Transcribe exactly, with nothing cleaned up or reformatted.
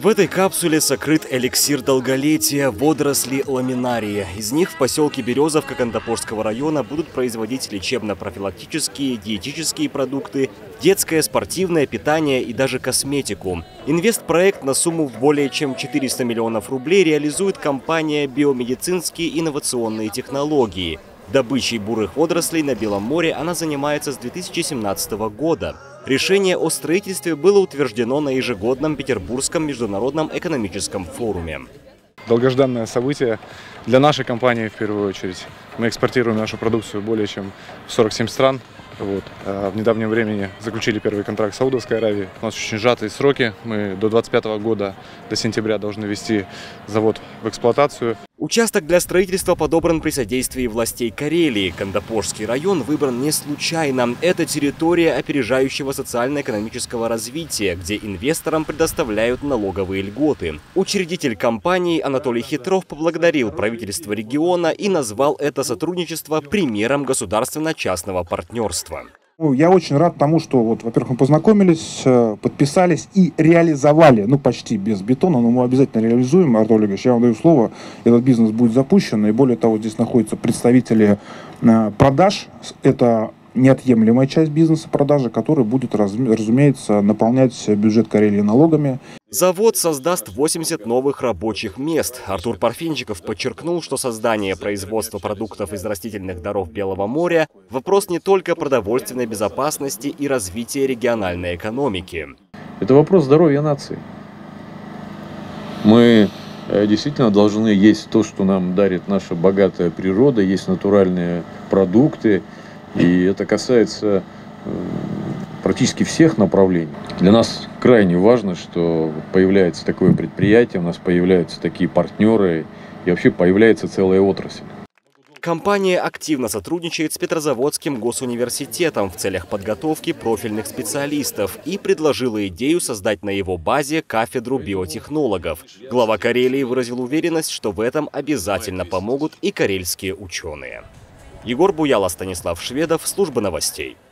В этой капсуле сокрыт эликсир долголетия – водоросли ламинарии. Из них в поселке Березовка Кантопорского района будут производить лечебно-профилактические, диетические продукты, детское спортивное питание и даже косметику. Инвестпроект на сумму в более чем четыреста миллионов рублей реализует компания «Биомедицинские инновационные технологии». Добычей бурых водорослей на Белом море она занимается с две тысячи семнадцатого года. Решение о строительстве было утверждено на ежегодном Петербургском международном экономическом форуме. Долгожданное событие для нашей компании в первую очередь. Мы экспортируем нашу продукцию более чем в сорок семь стран. Вот. А в недавнем времени заключили первый контракт с Саудовской Аравией. У нас очень сжатые сроки. Мы до двадцать пятого года, до сентября, должны ввести завод в эксплуатацию. Участок для строительства подобран при содействии властей Карелии. Кантопорский район выбран не случайно. Это территория опережающего социально-экономического развития, где инвесторам предоставляют налоговые льготы. Учредитель компании Анатолий Хитров поблагодарил правительство региона и назвал это сотрудничество примером государственно-частного партнерства. Я очень рад тому, что, вот, во-первых, мы познакомились, подписались и реализовали, ну почти без бетона, но мы обязательно реализуем, Артур Олегович, я вам даю слово, этот бизнес будет запущен, и более того, здесь находятся представители продаж, это неотъемлемая часть бизнеса продажи, который будет, разумеется, наполнять бюджет Карелии налогами. Завод создаст восемьдесят новых рабочих мест. Артур Парфенчиков подчеркнул, что создание производства продуктов из растительных даров Белого моря – вопрос не только продовольственной безопасности и развития региональной экономики. Это вопрос здоровья нации. Мы действительно должны есть то, что нам дарит наша богатая природа, есть натуральные продукты. И это касается практически всех направлений. Для нас крайне важно, что появляется такое предприятие, у нас появляются такие партнеры и вообще появляется целая отрасль. Компания активно сотрудничает с Петрозаводским госуниверситетом в целях подготовки профильных специалистов и предложила идею создать на его базе кафедру биотехнологов. Глава Карелии выразил уверенность, что в этом обязательно помогут и карельские ученые. Егор Буяла, Станислав Шведов, служба новостей.